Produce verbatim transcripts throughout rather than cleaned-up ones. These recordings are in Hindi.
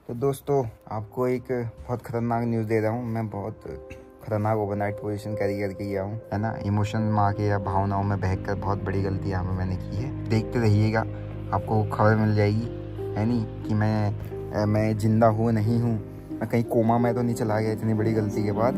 तो दोस्तों आपको एक बहुत ख़तरनाक न्यूज़ दे रहा हूँ। मैं बहुत खतरनाक ओवरनाइट पोजीशन कैरी करके गया हूँ, है ना। इमोशन में आके या भावनाओं में बहकर बहुत बड़ी गलती यहाँ में मैंने की है। देखते रहिएगा, आपको खबर मिल जाएगी, है नहीं कि मैं मैं जिंदा हूँ नहीं हूँ, मैं कहीं कोमा में तो नहीं चला गया इतनी बड़ी गलती के बाद।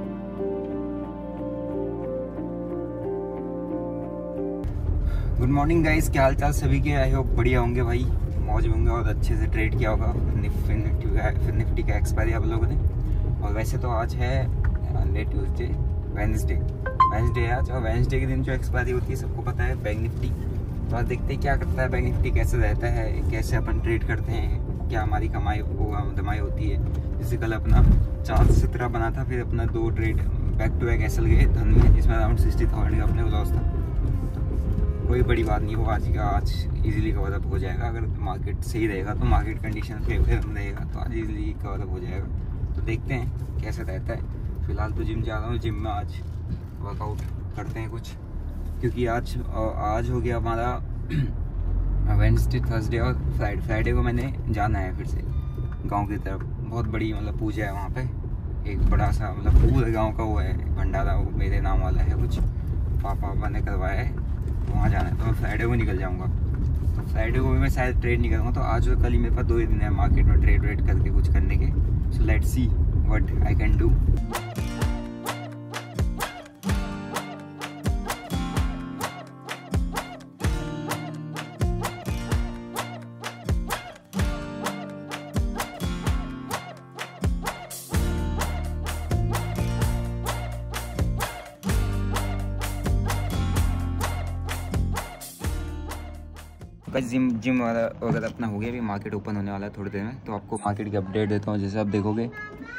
गुड मॉर्निंग गाइस, क्या हाल चाल सभी के। आई होप बढ़िया होंगे भाई, मौज में होंगे और अच्छे से ट्रेड किया होगा निफ्टी का निफ्टी का एक्सपायरी आप लोगों ने। और वैसे तो आज है लेट ट्यूसडे वेडनेसडे वेडनेसडे है आज, और वेडनेसडे के दिन जो एक्सपायरी होती है सबको पता है बैंक निफ्टी। तो आज देखते हैं क्या करता है बैंक निफ्टी, कैसे रहता है, कैसे अपन ट्रेड करते हैं, क्या हमारी कमाई दमाई होती है। जैसे कल अपना चार सत्रह बना था, फिर अपना दो ट्रेड बैक टू बैक ऐसे गए धन में, जिसमें अराउंड सिक्सटी थाउजेंड का अपने को लॉस था। कोई बड़ी बात नहीं, वो आज का आज इजीली कवर अप हो जाएगा। अगर मार्केट सही रहेगा तो, मार्केट कंडीशन फेवरेबल रहेगा तो आज इजीली कवर अप हो जाएगा। तो देखते हैं कैसे रहता है। फिलहाल तो जिम जा रहा हूँ, जिम में आज वर्कआउट करते हैं कुछ, क्योंकि आज आज हो गया हमारा वेडनेसडे थर्सडे और फ्राइडे फ्राइडे को मैंने जाना है फिर से गाँव की तरफ। बहुत बड़ी मतलब पूजा है वहाँ पर, एक बड़ा सा मतलब पूरे गाँव का वो है भंडारा, वो मेरे नाम वाला है, कुछ पापा पापा ने करवाया है, वहाँ जाना है। तो मैं फ्राइडे को निकल जाऊँगा, तो फ्राइडे को भी मैं शायद ट्रेड नहीं करूँगा। तो आज और कल ही मेरे पास दो ही दिन है मार्केट में ट्रेड वेड करके कुछ करने के। So let's see what I can do. Gym gym वाला अगर अपना हो गया, अभी मार्केट ओपन होने वाला है थोड़ी देर में, तो आपको मार्केट की अपडेट देता हूँ। जैसे आप देखोगे,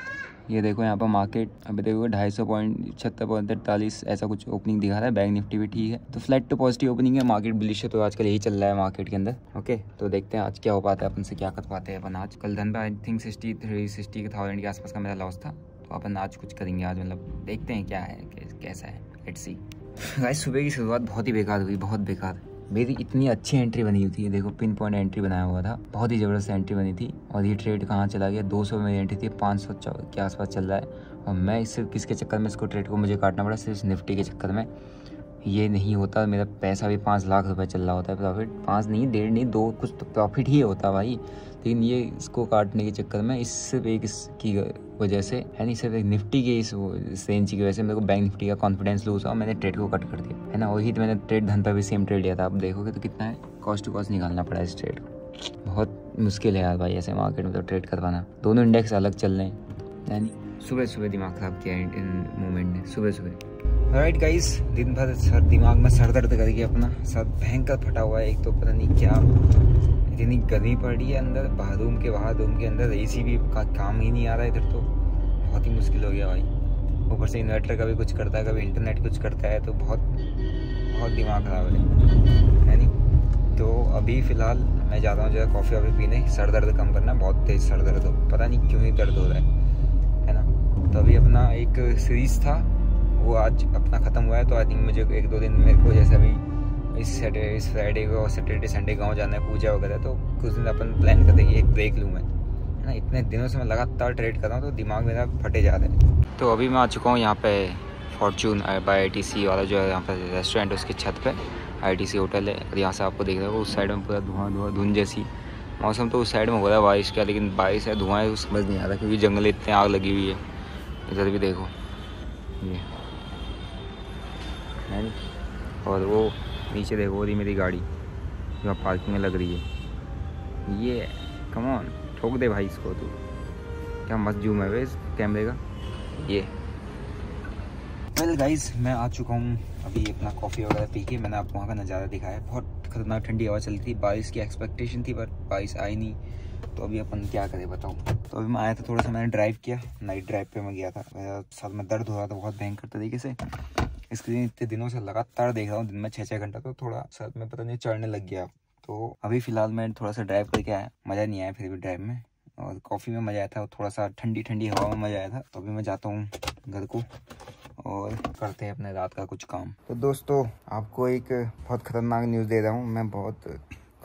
ये देखो यहाँ पर मार्केट अभी देखोगे ढाई सौ पॉइंट छहत्तर पॉइंट तैंतालीस ऐसा कुछ ओपनिंग दिखा रहा है। बैंक निफ्टी भी ठीक है, तो फ्लैट टू पॉजिटिव ओपनिंग है। मार्केट बुलिश है, तो आजकल यही चल रहा है मार्केट के अंदर। ओके, तो देखते हैं आज क्या हो पाता है, अपन से क्या कर पाते हैं अपन आज। कल धन पे I think sixty three sixty thousand के आसपास का मेरा लॉस था, तो अपन आज कुछ करेंगे आज, मतलब देखते हैं क्या है कैसा है, लेट्स सी। गाइस सुबह की शुरुआत बहुत ही बेकार हुई, बहुत बेकार। मेरी इतनी अच्छी एंट्री बनी हुई थी, देखो पिन पॉइंट एंट्री बनाया हुआ था, बहुत ही ज़बरदस्त एंट्री बनी थी। और ये ट्रेड कहाँ चला गया, दो सौ में मेरी एंट्री थी, पाँच सौ के आसपास चल रहा है। और मैं सिर्फ किसके चक्कर में इसको ट्रेड को मुझे काटना पड़ा, सिर्फ निफ्टी के चक्कर में। ये नहीं होता मेरा पैसा भी पाँच लाख रुपए चल रहा होता है प्रॉफिट, पाँच नहीं डेढ़ नहीं दो कुछ तो प्रॉफिट ही होता भाई। लेकिन ये इसको काटने के चक्कर में, इस सिर्फ एक इसकी वजह से, है नहीं, सिर्फ एक निफ्टी के इस रेंज की वजह से मेरे को बैंक निफ्टी का कॉन्फिडेंस लूज हुआ, मैंने ट्रेड को कट कर दिया, है ना। वही तो मैंने ट्रेड धन पर भी सेम ट्रेड लिया था। आप देखोगे तो कितना है, कॉस्ट टू कॉस्ट निकालना पड़ा इस ट्रेड को। बहुत मुश्किल है यार भाई ऐसे मार्केट में तो ट्रेड करवाना। दोनों इंडेक्स अलग चल रहे हैं, यानी सुबह सुबह दिमाग खराब किया इन मूवमेंट ने, सुबह सुबह। राइट गाइस, दिन भर सर दिमाग में सर दर्द करके अपना सर भयंकर फटा हुआ है। एक तो पता नहीं क्या इतनी गर्मी पड़ रही है अंदर, बाहर रूम के बाहर रूम के अंदर एसी भी का काम ही नहीं आ रहा है इधर, तो बहुत ही मुश्किल हो गया भाई। ऊपर से इन्वर्टर का भी कुछ करता है, कभी इंटरनेट कुछ करता है, तो बहुत बहुत दिमाग खराब है, है नहीं। तो अभी फ़िलहाल मैं जा रहा हूँ जरा कॉफ़ी वॉफ़ी पीने, सर दर्द कम करना, बहुत तेज़ सर दर्द हो, पता नहीं क्यों ही दर्द हो रहा है, है ना। तो अभी अपना एक सीरीज़ था वो आज अपना ख़त्म हुआ है, तो आई थिंक मुझे एक दो दिन मेरे को जैसे अभी इस सैटरडे इस फ्राइडे को और सैटरडे संडे गांव जाना है पूजा वगैरह, तो कुछ दिन अपन प्लान कर देंगे, एक ब्रेक लूँ मैं, है ना। इतने दिनों से मैं लगातार ट्रेड कर रहा हूँ, तो दिमाग मेरा फटे जा रहा है। तो अभी मैं आ चुका हूँ यहाँ पे Fortune by I T C वाला जो है यहाँ पर रेस्टोरेंट, उसकी छत पे आई टी सी होटल है। और यहाँ से आपको देख रहे हो उस साइड में पूरा धुआं धुआं धुंध जैसी मौसम, तो उस साइड में हो रहा है बारिश का, लेकिन बारिश है धुआं है समझ नहीं आ रहा, क्योंकि जंगल इतने आग लगी हुई है। इधर भी देखो ये है, और वो नीचे देखो वो रही मेरी गाड़ी जो पार्किंग में लग रही है। ये कम ऑन ठोक दे भाई इसको, तू क्या मस्त जूम है इस कैमरे का। ये वेल गाइस, मैं आ चुका हूँ अभी अपना कॉफ़ी वगैरह पी के। मैंने आपको वहाँ का नज़ारा दिखाया, बहुत खतरनाक ठंडी हवा चल रही थी, बारिश की एक्सपेक्टेशन थी पर बारिश आई नहीं। तो अभी अपन क्या करें बताओ। तो अभी मैं आया था, थोड़ा सा मैंने ड्राइव किया, नाइट ड्राइव पे मैं गया था, मेरा सर में दर्द हो रहा था बहुत भयंकर तरीके से। स्क्रीन इतने दिनों से लगातार देख रहा हूँ, दिन में छः छः घंटा, तो थोड़ा सर में पता नहीं चढ़ने लग गया। तो अभी फ़िलहाल मैं थोड़ा सा ड्राइव करके आया, मज़ा नहीं आया फिर भी ड्राइव में, और कॉफ़ी में मज़ा आया था, और थोड़ा सा ठंडी ठंडी हवा में मज़ा आया था। तो अभी मैं जाता हूँ घर को और करते हैं अपने रात का कुछ काम। तो दोस्तों आपको एक बहुत ख़तरनाक न्यूज़ दे रहा हूँ, मैं बहुत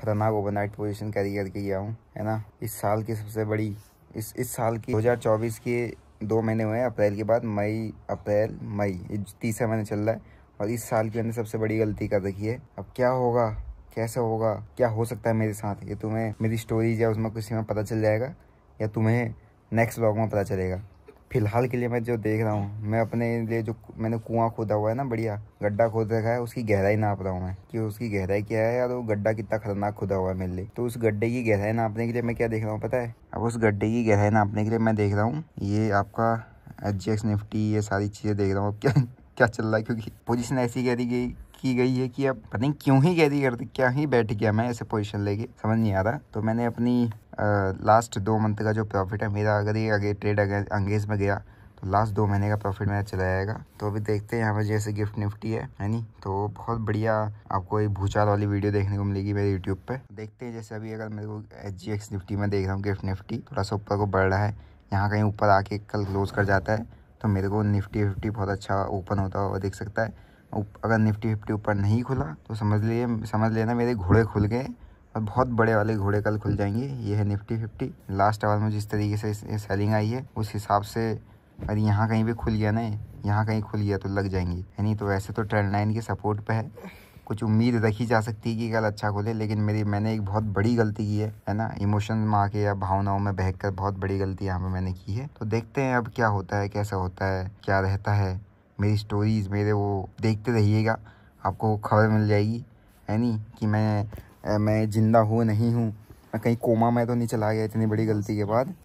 खतरनाक ओवरनाइट पोजीशन कैरी करके गया हूँ, है ना। इस साल की सबसे बड़ी इस इस साल की दो हज़ार चौबीस के दो महीने हुए हैं, अप्रैल के बाद मई, अप्रैल मई, ये तीसरा महीने चल रहा है और इस साल की मैंने सबसे बड़ी गलती कर रखी है। अब क्या होगा, कैसे होगा, क्या हो सकता है मेरे साथ, ये तुम्हें मेरी स्टोरीज या उसमें किसी में पता चल जाएगा या तुम्हें नेक्स्ट व्लॉग में पता चलेगा। फिलहाल के लिए मैं जो देख रहा हूँ, मैं अपने लिए जो मैंने कुआं खोदा हुआ है ना, बढ़िया गड्ढा खोद रखा है, उसकी गहराई नाप रहा हूँ मैं कि उसकी गहराई क्या है यार, वो गड्ढा कितना खतरनाक खुदा हुआ है मेरे लिए। तो उस गड्ढे की गहराई नापने के लिए मैं क्या देख रहा हूँ पता है? अब उस गड्ढे की गहराई नापने के लिए मैं देख रहा हूँ ये आपका एच जी एक्स निफ्टी, ये सारी चीज़ें देख रहा हूँ अब क्या क्या चल रहा है, क्योंकि पोजीशन ऐसी कह दी गई की गई है कि अब पता नहीं क्यों ही गैरी कर दी, क्या ही बैठ गया मैं ऐसे पोजीशन लेके, समझ नहीं आ रहा। तो मैंने अपनी लास्ट दो मंथ का जो प्रॉफिट है मेरा, अगर ये आगे ट्रेड अंगेज में गया तो लास्ट दो महीने का प्रॉफिट मेरा चला जाएगा। तो अभी देखते हैं यहाँ पर जैसे गिफ्ट निफ्टी है है नहीं, तो बहुत बढ़िया आपको एक भूचाल वाली वीडियो देखने को मिलेगी मेरे यूट्यूब पे। देखते हैं जैसे अभी अगर मेरे को एच जी एक्स निफ्टी में देख रहा हूँ, गिफ्ट निफ्टी थोड़ा सा ऊपर को बढ़ रहा है, यहाँ कहीं ऊपर आके कल क्लोज कर जाता है तो मेरे को निफ्टी फिफ्टी बहुत अच्छा ओपन होता हुआ दिख सकता है। अगर निफ्टी फिफ्टी ऊपर नहीं खुला तो समझ लिए समझ लेना मेरे घोड़े खुल गए और बहुत बड़े वाले घोड़े कल खुल जाएंगे। ये है निफ्टी फिफ्टी। लास्ट आवर में जिस तरीके से सेलिंग आई है उस हिसाब से अगर यहाँ कहीं भी खुल गया ना, यहाँ कहीं खुल गया तो लग जाएंगी, है नहीं। तो वैसे तो ट्रेंड लाइन के सपोर्ट पे है, कुछ उम्मीद रखी जा सकती है कि कल अच्छा खोले, लेकिन मेरी मैंने एक बहुत बड़ी गलती की है है ना, इमोशन में आके या भावनाओं में बहक कर बहुत बड़ी गलती यहाँ पे मैंने की है। तो देखते हैं अब क्या होता है, कैसा होता है, क्या रहता है। मेरी स्टोरीज मेरे वो देखते रहिएगा, आपको खबर मिल जाएगी, है नहीं, कि मैं मैं जिंदा हूँ नहीं हूँ, मैं कहीं कोमा में तो नहीं चला गया इतनी बड़ी गलती के बाद।